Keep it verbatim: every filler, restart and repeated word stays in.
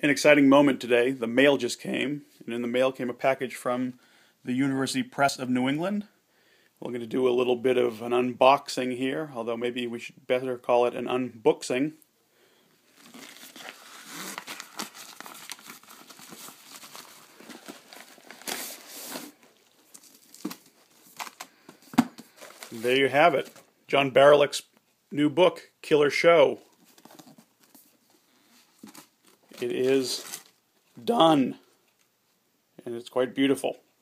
An exciting moment today. The mail just came, and in the mail came a package from the University Press of New England. We're going to do a little bit of an unboxing here, although maybe we should better call it an unbooksing. There you have it. John Barylick's new book, Killer Show. It is done, and it's quite beautiful.